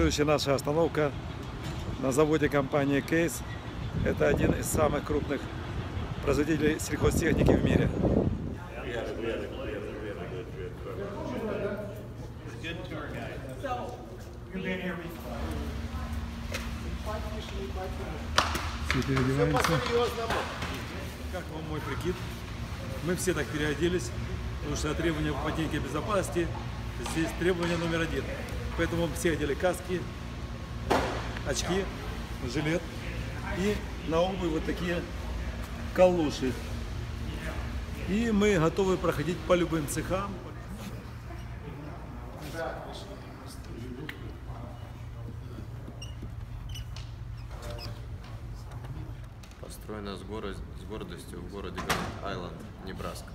Следующая наша остановка на заводе компании Case. Это один из самых крупных производителей сельхозтехники в мире. Все переодеваемся. Как вам мой прикид? Мы все так переоделись, потому что требования по технике безопасности здесь требование номер один. Поэтому все одели каски, очки, жилет и на обувь вот такие калоши. И мы готовы проходить по любым цехам. Построена с гордостью в городе Айленд, Небраска.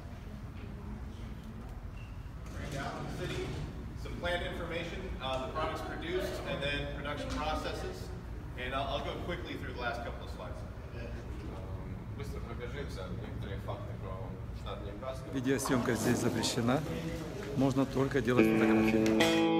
Some plant information, the products produced, and then production processes. And I'll go quickly through the last couple of slides. Быстро пробежимся некоторые факты про штат Небраска. Видеосъемка здесь запрещена, можно только делать фотографии.